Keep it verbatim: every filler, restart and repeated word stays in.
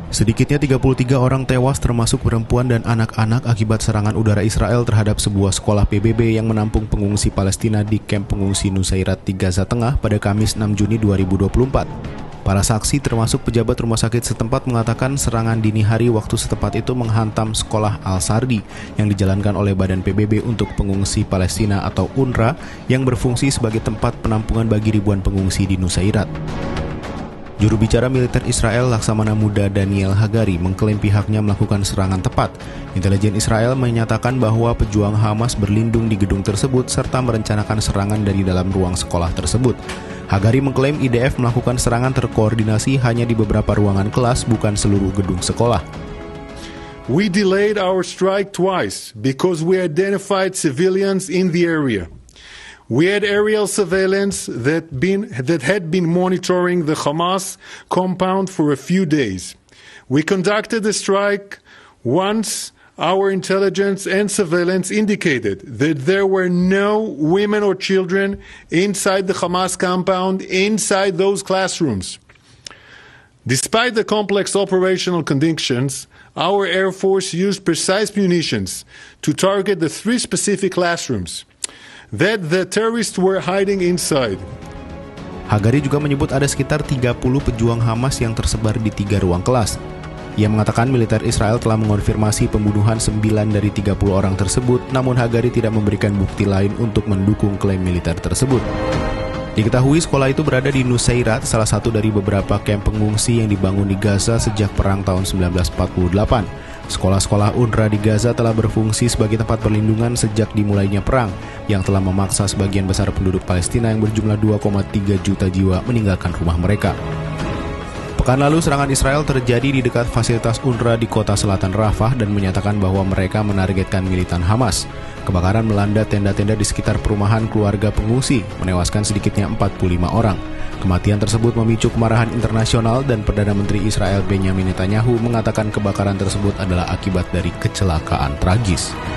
Sedikitnya tiga puluh tiga orang tewas termasuk perempuan dan anak-anak akibat serangan udara Israel terhadap sebuah sekolah P B B yang menampung pengungsi Palestina di kamp pengungsi Nusairat di Gaza Tengah pada Kamis enam Juni dua ribu dua puluh empat. Para saksi termasuk pejabat rumah sakit setempat mengatakan serangan dini hari waktu setempat itu menghantam sekolah Al-Sardi yang dijalankan oleh Badan P B B untuk Pengungsi Palestina atau U N R W A yang berfungsi sebagai tempat penampungan bagi ribuan pengungsi di Nusairat. Juru bicara militer Israel Laksamana Muda Daniel Hagari mengklaim pihaknya melakukan serangan tepat. Intelijen Israel menyatakan bahwa pejuang Hamas berlindung di gedung tersebut serta merencanakan serangan dari dalam ruang sekolah tersebut. Hagari mengklaim I D F melakukan serangan terkoordinasi hanya di beberapa ruangan kelas, bukan seluruh gedung sekolah. We delayed our strike twice because we identified civilians in the area. We had aerial surveillance that, been, that had been monitoring the Hamas compound for a few days. We conducted the strike once our intelligence and surveillance indicated that there were no women or children inside the Hamas compound, inside those classrooms. Despite the complex operational conditions, our Air Force used precise munitions to target the three specific classrooms that the terrorists were hiding inside. Hagari juga menyebut ada sekitar tiga puluh pejuang Hamas yang tersebar di tiga ruang kelas. Ia mengatakan militer Israel telah mengonfirmasi pembunuhan sembilan dari tiga puluh orang tersebut, namun Hagari tidak memberikan bukti lain untuk mendukung klaim militer tersebut. Diketahui sekolah itu berada di Nusairat, salah satu dari beberapa kamp pengungsi yang dibangun di Gaza sejak perang tahun sembilan belas empat puluh delapan. Sekolah-sekolah U N R W A di Gaza telah berfungsi sebagai tempat perlindungan sejak dimulainya perang, yang telah memaksa sebagian besar penduduk Palestina yang berjumlah dua koma tiga juta jiwa meninggalkan rumah mereka. Pekan lalu serangan Israel terjadi di dekat fasilitas U N R W A di kota selatan Rafah dan menyatakan bahwa mereka menargetkan militan Hamas. Kebakaran melanda tenda-tenda di sekitar perumahan keluarga pengungsi, menewaskan sedikitnya empat puluh lima orang. Kematian tersebut memicu kemarahan internasional dan Perdana Menteri Israel Benjamin Netanyahu mengatakan kebakaran tersebut adalah akibat dari kecelakaan tragis.